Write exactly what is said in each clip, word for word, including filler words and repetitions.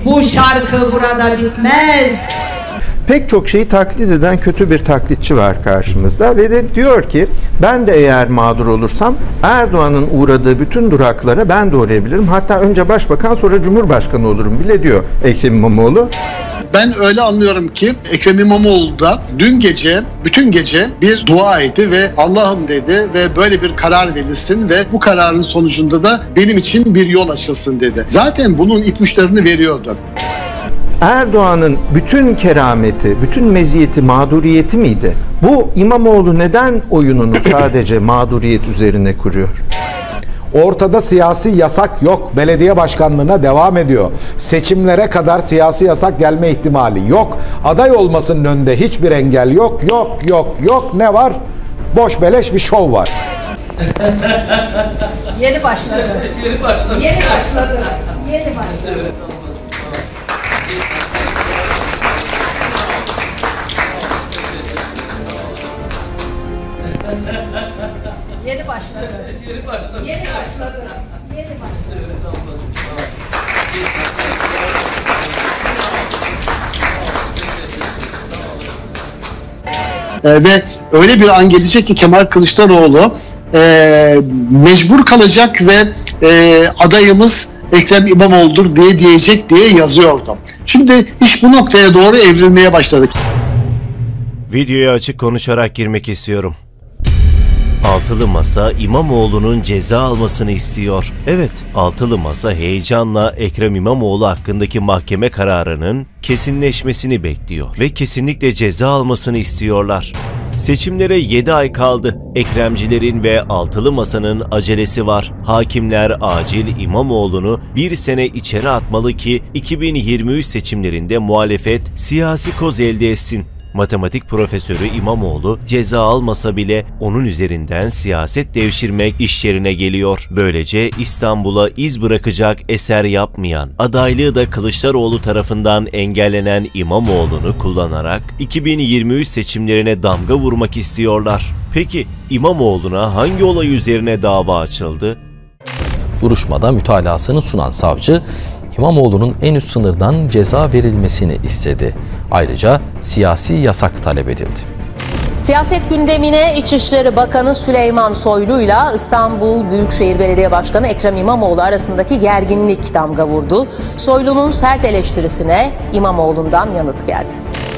Bu şarkı burada bitmez. Pek çok şeyi taklit eden kötü bir taklitçi var karşımızda ve de diyor ki ben de eğer mağdur olursam Erdoğan'ın uğradığı bütün duraklara ben de uğrayabilirim. Hatta önce başbakan sonra cumhurbaşkanı olurum bile diyor Ekrem İmamoğlu. Ben öyle anlıyorum ki Ekrem İmamoğlu da dün gece, bütün gece bir dua etti ve Allah'ım dedi ve böyle bir karar verilsin ve bu kararın sonucunda da benim için bir yol açılsın dedi. Zaten bunun ipuçlarını veriyordu. Erdoğan'ın bütün kerameti, bütün meziyeti mağduriyeti miydi? Bu İmamoğlu neden oyununu sadece mağduriyet üzerine kuruyor? Ortada siyasi yasak yok. Belediye başkanlığına devam ediyor. Seçimlere kadar siyasi yasak gelme ihtimali yok. Aday olmasının önünde hiçbir engel yok. Yok, yok, yok. Ne var? Boş beleş bir şov var. Yeni başladı. Yeni başladı. Yeni başladı. Yeni başladı. Yeni başladı. Yeni başladı. Yeni başladı. Yeni başladı. Ee, ve öyle bir an gelecek ki Kemal Kılıçdaroğlu e, mecbur kalacak ve e, adayımız Ekrem İmamoğlu'dur diye diyecek diye yazıyordum. Şimdi iş bu noktaya doğru evrilmeye başladı. Videoya açık konuşarak girmek istiyorum. Altılı Masa İmamoğlu'nun ceza almasını istiyor. Evet, Altılı Masa heyecanla Ekrem İmamoğlu hakkındaki mahkeme kararının kesinleşmesini bekliyor ve kesinlikle ceza almasını istiyorlar. Seçimlere yedi ay kaldı. Ekremcilerin ve Altılı Masa'nın acelesi var. Hakimler acil İmamoğlu'nu bir sene içeri atmalı ki iki bin yirmi üç seçimlerinde muhalefet siyasi koz elde etsin. Matematik profesörü İmamoğlu ceza almasa bile onun üzerinden siyaset devşirmek iş yerine geliyor. Böylece İstanbul'a iz bırakacak eser yapmayan, adaylığı da Kılıçdaroğlu tarafından engellenen İmamoğlu'nu kullanarak iki bin yirmi üç seçimlerine damga vurmak istiyorlar. Peki İmamoğlu'na hangi olay üzerine dava açıldı? Duruşmada mütalasını sunan savcı, İmamoğlu'nun en üst sınırdan ceza verilmesini istedi. Ayrıca siyasi yasak talep edildi. Siyaset gündemine İçişleri Bakanı Süleyman Soylu ile İstanbul Büyükşehir Belediye Başkanı Ekrem İmamoğlu arasındaki gerginlik damga vurdu. Soylu'nun sert eleştirisine İmamoğlu'ndan yanıt geldi.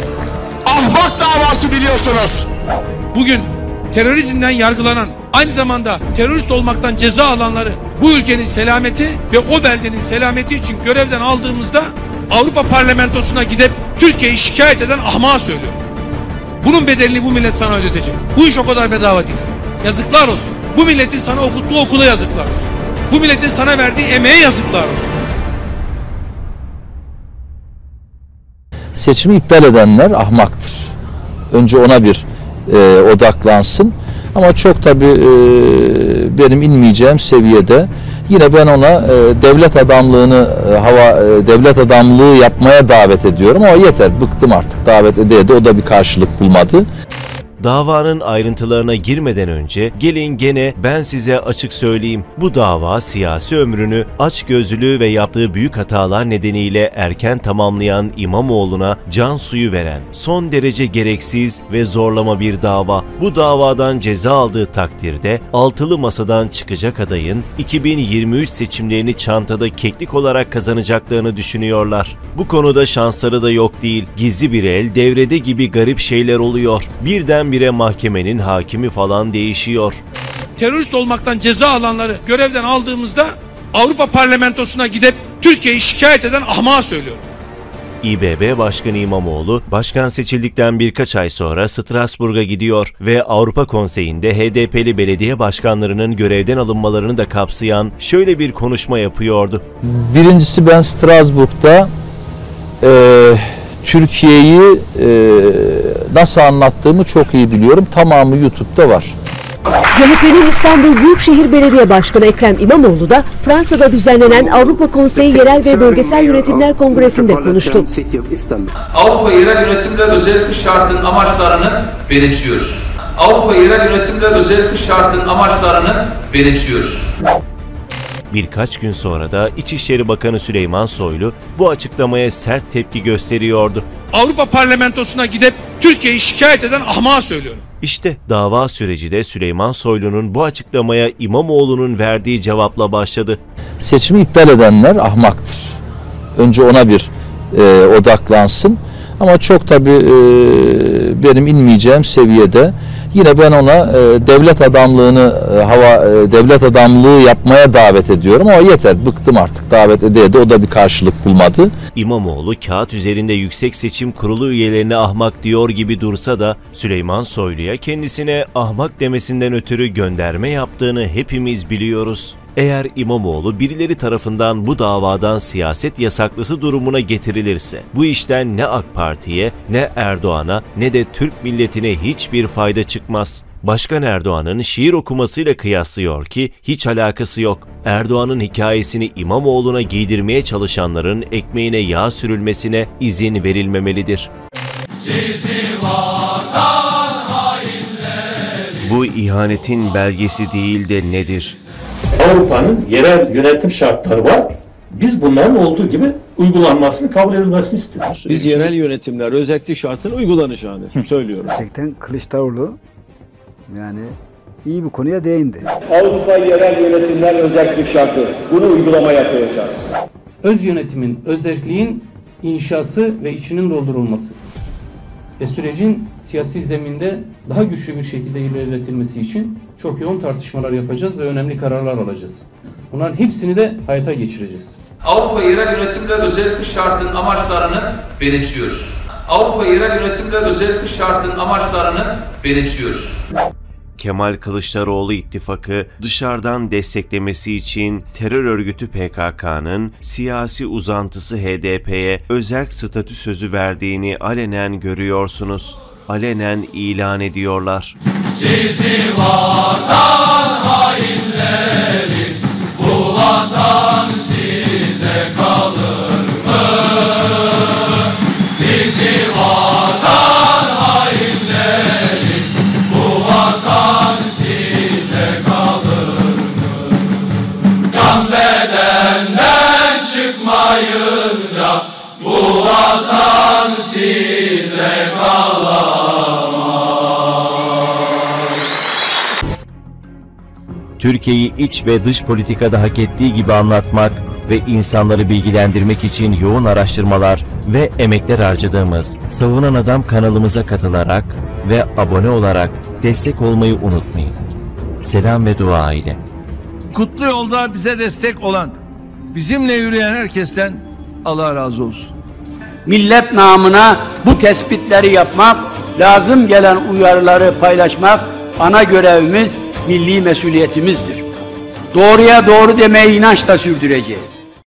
Ahmak davası biliyorsunuz. Bugün terörizmden yargılanan, aynı zamanda terörist olmaktan ceza alanları bu ülkenin selameti ve o beldenin selameti için görevden aldığımızda Avrupa Parlamentosu'na gidip Türkiye'yi şikayet eden ahmağa söylüyorum. Bunun bedelini bu millet sana ödetecek. Bu iş o kadar bedava değil. Yazıklar olsun. Bu milletin sana okuttuğu okula yazıklar olsun. Bu milletin sana verdiği emeğe yazıklar olsun. Seçimi iptal edenler ahmaktır. Önce ona bir e, odaklansın. Ama çok tabii e, benim inmeyeceğim seviyede yine ben ona e, devlet adamlığını e, hava e, devlet adamlığı yapmaya davet ediyorum ama yeter, bıktım artık davet ede de o da bir karşılık bulmadı. Davanın ayrıntılarına girmeden önce gelin gene ben size açık söyleyeyim. Bu dava siyasi ömrünü açgözlülüğü ve yaptığı büyük hatalar nedeniyle erken tamamlayan İmamoğlu'na can suyu veren, son derece gereksiz ve zorlama bir dava. Bu davadan ceza aldığı takdirde Altılı Masa'dan çıkacak adayın iki bin yirmi üç seçimlerini çantada keklik olarak kazanacaklarını düşünüyorlar. Bu konuda şansları da yok değil. Gizli bir el devrede gibi garip şeyler oluyor. Birden bire mahkemenin hakimi falan değişiyor. Terörist olmaktan ceza alanları görevden aldığımızda Avrupa Parlamentosu'na gidip Türkiye'yi şikayet eden ahmağa söylüyorum. İ B B Başkanı İmamoğlu, başkan seçildikten birkaç ay sonra Strasbourg'a gidiyor ve Avrupa Konseyi'nde H D P'li belediye başkanlarının görevden alınmalarını da kapsayan şöyle bir konuşma yapıyordu. Birincisi ben Strasbourg'da e, Türkiye'yi e, nasıl anlattığımı çok iyi biliyorum. Tamamı YouTube'da var. C H P'nin İstanbul Büyükşehir Belediye Başkanı Ekrem İmamoğlu da Fransa'da düzenlenen Avrupa Konseyi Yerel ve Bölgesel Yönetimler Kongresi'nde konuştu. Avrupa Yerel Yönetimler Özellik Şartı'nın amaçlarını benimsiyoruz. Avrupa Yerel Yönetimler Özellik Şartı'nın amaçlarını benimsiyoruz. Birkaç gün sonra da İçişleri Bakanı Süleyman Soylu bu açıklamaya sert tepki gösteriyordu. Avrupa Parlamentosu'na gidip Türkiye'yi şikayet eden ahmağa söylüyorum. İşte dava süreci de Süleyman Soylu'nun bu açıklamaya İmamoğlu'nun verdiği cevapla başladı. Seçimi iptal edenler ahmaktır. Önce ona bir e, odaklansın. Ama çok tabii e, benim inmeyeceğim seviyede yine ben ona e, devlet adamlığını e, hava e, devlet adamlığı yapmaya davet ediyorum ama yeter, bıktım artık, davet ede de o da bir karşılık bulmadı. İmamoğlu kağıt üzerinde Yüksek Seçim Kurulu üyelerine ahmak diyor gibi dursa da Süleyman Soylu'ya kendisine ahmak demesinden ötürü gönderme yaptığını hepimiz biliyoruz. Eğer İmamoğlu birileri tarafından bu davadan siyaset yasaklısı durumuna getirilirse, bu işten ne AK Parti'ye, ne Erdoğan'a, ne de Türk milletine hiçbir fayda çıkmaz. Başkan Erdoğan'ın şiir okumasıyla kıyaslıyor ki hiç alakası yok. Erdoğan'ın hikayesini İmamoğlu'na giydirmeye çalışanların ekmeğine yağ sürülmesine izin verilmemelidir. Sizi vatan hainleri. Bu ihanetin belgesi değil de nedir? Avrupa'nın yerel yönetim şartları var. Biz bunların olduğu gibi uygulanmasını, kabul edilmesini istiyoruz. Biz yerel yönetimler özellik şartının uygulanacağını söylüyorum. Gerçekten Kılıçdaroğlu yani iyi bir konuya değindi. Avrupa yerel yönetimler özellik şartı. Bunu uygulamaya koyacağız. Öz yönetimin, özelliğin inşası ve içinin doldurulması ve sürecin siyasi zeminde daha güçlü bir şekilde ilerletilmesi için çok yoğun tartışmalar yapacağız ve önemli kararlar alacağız. Bunların hepsini de hayata geçireceğiz. Avrupa yerel yönetimler özellik şartının amaçlarını benimsiyoruz. Avrupa yerel yönetimler özellik şartının amaçlarını benimsiyoruz. Kemal Kılıçdaroğlu ittifakı dışarıdan desteklemesi için terör örgütü P K K'nın siyasi uzantısı H D P'ye özerk statü sözü verdiğini alenen görüyorsunuz. Alenen ilan ediyorlar. Sizi vatan hainleri, bu vatan size kalır mı? Sizi vatan hainleri, bu vatan size kalır mı? Can bedenden çıkmayınca bu vatan size kalır. Türkiye'yi iç ve dış politikada hak ettiği gibi anlatmak ve insanları bilgilendirmek için yoğun araştırmalar ve emekler harcadığımız Savunan Adam kanalımıza katılarak ve abone olarak destek olmayı unutmayın. Selam ve dua ile. Kutlu yolda bize destek olan, bizimle yürüyen herkesten Allah razı olsun. Millet namına bu tespitleri yapmak, lazım gelen uyarıları paylaşmak ana görevimiz, milli mesuliyetimizdir. Doğruya doğru demeyi inançla sürdüreceğiz.